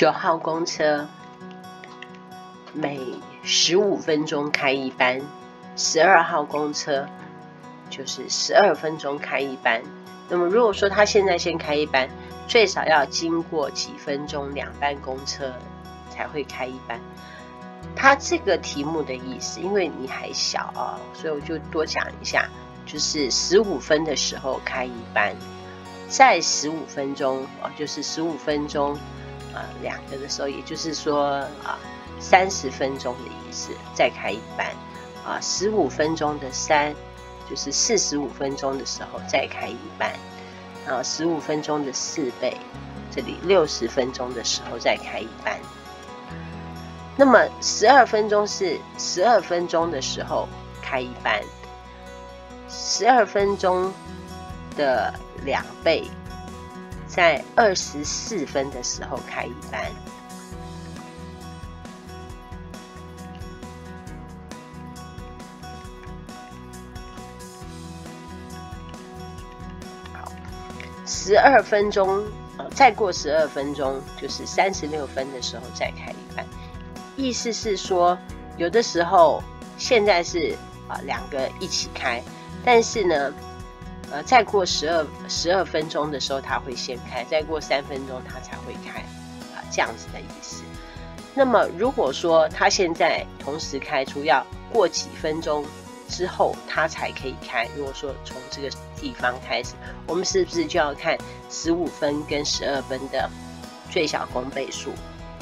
9号公车每15分钟开一班，12号公车就是12分钟开一班。那么如果说他现在先开一班，最少要经过几分钟2班公车才会开一班。他这个题目的意思，因为你还小啊，所以我就多讲一下，就是15分的时候开一班，在15分钟就是15分钟2个的时候，也就是说30分钟的意思，再开一班15分钟的3就是45分钟的时候再开一班15分钟的4倍，这里60分钟的时候再开一班。那么12分钟是12分钟的时候开一班，12分钟的2倍，在24分的时候开一班。12分钟再过12分钟就是36分的时候再开一班。意思是说，有的时候现在是2个一起开，但是呢再过12分钟的时候他会先开，再过3分钟他才会开这样子的意思。那么如果说他现在同时开出要过几分钟之后他才可以开，如果说从这个地方开始，我们是不是就要看15分跟12分的最小公倍数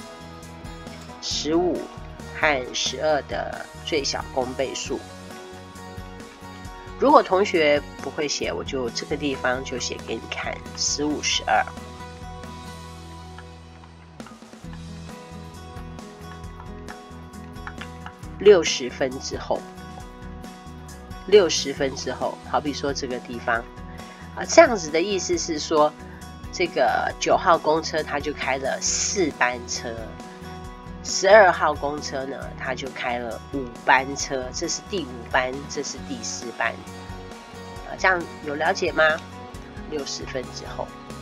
，15和12的最小公倍数？如果同学不会写，我就这个地方就写给你看，15、12。60分之后，60分之后，好比说这个地方这样子的意思是说，这个9号公车它就开了4班车，12号公车呢它就开了5班车，这是第5班，这是第4班这样有了解吗？60分之后。